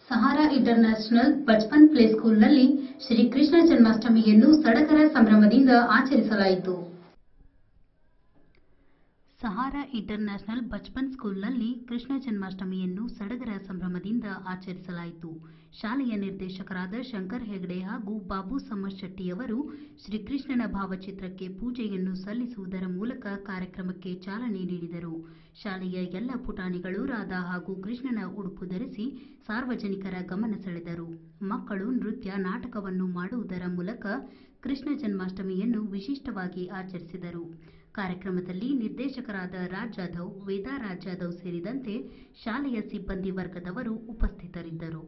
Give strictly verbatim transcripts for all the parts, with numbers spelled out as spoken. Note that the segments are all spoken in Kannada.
ಸಹಾರಾ ಇಂಟರ್ನ್ಯಾಷನಲ್ ಬಚ್ಪನ್ ಪ್ಲೇ ಸ್ಕೂಲ್ನಲ್ಲಿ ಶ್ರೀಕೃಷ್ಣ ಜನ್ಮಾಷ್ಟಮಿಯನ್ನು ಸಡಗರ ಸಂಭ್ರಮದಿಂದ ಆಚರಿಸಲಾಯಿತು. ಸಹಾರಾ ಇಂಟರ್ನ್ಯಾಷನಲ್ ಬಚ್ಪನ್ ಸ್ಕೂಲ್ನಲ್ಲಿ ಕೃಷ್ಣ ಜನ್ಮಾಷ್ಟಮಿಯನ್ನು ಸಡಗರ ಸಂಭ್ರಮದಿಂದ ಆಚರಿಸಲಾಯಿತು. ಶಾಲೆಯ ನಿರ್ದೇಶಕರಾದ ಶಂಕರ್ ಹೆಗಡೆ ಹಾಗೂ ಬಾಬು ಸಮಶೆಟ್ಟಿಯವರು ಶ್ರೀಕೃಷ್ಣನ ಭಾವಚಿತ್ರಕ್ಕೆ ಪೂಜೆಯನ್ನು ಸಲ್ಲಿಸುವುದರ ಮೂಲಕ ಕಾರ್ಯಕ್ರಮಕ್ಕೆ ಚಾಲನೆ ನೀಡಿದರು. ಶಾಲೆಯ ಎಲ್ಲ ಪುಟಾಣಿಗಳು ರಾಧಾ ಹಾಗೂ ಕೃಷ್ಣನ ಉಡುಪು ಧರಿಸಿ ಸಾರ್ವಜನಿಕರ ಗಮನ ಸೆಳೆದರು. ಮಕ್ಕಳು ನೃತ್ಯ, ನಾಟಕವನ್ನು ಮಾಡುವುದರ ಮೂಲಕ ಕೃಷ್ಣ ಜನ್ಮಾಷ್ಟಮಿಯನ್ನು ವಿಶಿಷ್ಟವಾಗಿ ಆಚರಿಸಿದರು. ಕಾರ್ಯಕ್ರಮದಲ್ಲಿ ನಿರ್ದೇಶಕರಾದ ರಾಜ್ ಜಾಧವ್, ವೇದಾ ರಾಜ್ ಜಾಧವ್ ಸೇರಿದಂತೆ ಶಾಲೆಯ ಸಿಬ್ಬಂದಿ ವರ್ಗದವರು ಉಪಸ್ಥಿತರಿದ್ದರು.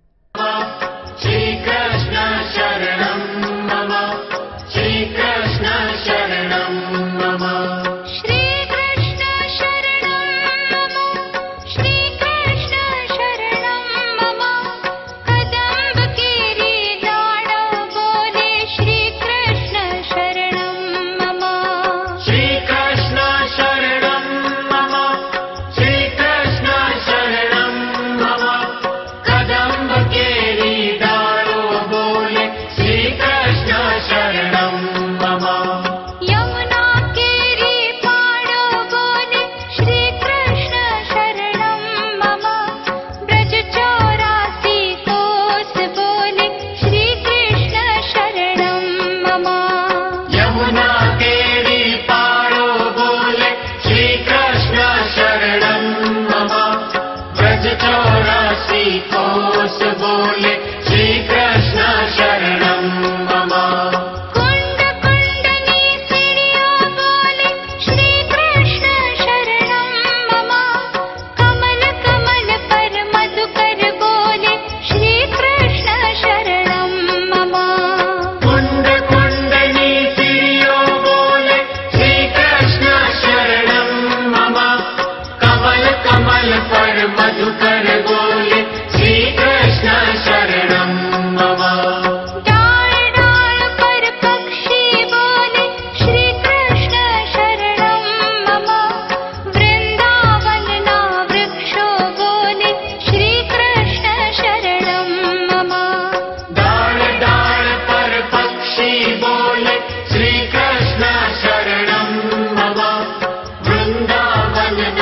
ಶ್ರೀಕೃಷ್ಣ ಶರಣಂ ಮಮ, ಶ್ರೀಕೃಷ್ಣ ಶರಣಂ ಮಮ, ಶ್ರೀಕೃಷ್ಣ ಶರಣಂ ಮಮ, ಶ್ರೀಕೃಷ್ಣ ಶರಣಂ ಮಮ, ಕದಂಬ ಕೇರಿ ದಾಡ ಬೋಲೆ ಶ್ರೀಕೃಷ್ಣ ಶರಣಂ ಮಮ, ಶ್ರೀಕೃಷ್ಣ ಶರಣಂ ಮಮ, ಶ್ರೀಕೃಷ್ಣ ಶರಣಂ ಮಮ, ಕದಂಬ ಕೇರಿ ದಾಡೋ ಬೋಲೆ ಶ್ರೀಕೃಷ್ಣ ಶರಣಂ ಮಮ, ಯಮುನಾ ಕೇರಿ ಪಾಡೋ ಬೋಲೆ ಶ್ರೀಕೃಷ್ಣ ಶರಣಂ ಮಮ, ಬ್ರಜ ಚೌರಾಸಿ ಕೋಸ ಬೋಲೆ ಶ್ರೀಕೃಷ್ಣ ಶರಣಂ ಮಮ, ಯಮುನಾ ಕೇರಿ ಪಾಡೋ ಬೋಲೆ ಶ್ರೀಕೃಷ್ಣ ಶರಣಂ ಮಮ, ಬ್ರಜ ಚೌರಾಸಿ ಕೋಸ ಬೋಲೆ ಶ್ರೀಕೃಷ್ಣ ಶರಣಂ ಮಮ, ಕುಂಡ ಕುಂಡಲಿ ಸಿಡಿಯೋ ಬೋಲೆ ಶ್ರೀಕೃಷ್ಣ ಶರಣಂ ಮಮ, ಕಮಲ ಕಮಲ ಪರ ಮಧುಕರ ಬೋಲೆ ಶ್ರೀಕೃಷ್ಣ ಶರಣಂ ಮಮ, ಕುಂಡ ಕುಂಡಲಿ ಸಿಡಿಯೋ ಬೋಲೆ ಶ್ರೀಕೃಷ್ಣ ಶರಣಂ ಮಮ, ಕಮಲ ಕಮಲ ಪರ ಮಧುಕರ ಬೋಲೆ ಶ್ರೀಕೃಷ್ಣ ಶರಣಂ ಮಮ, डाल डाल पर पक्षी बोले श्रीकृष्ण शरणं मम, वृंदावन ना वृक्षो बोले श्रीकृष्ण शरणं मम, डाल डाल पर पक्षी बोले श्रीकृष्ण शरणं मम, वृंदावन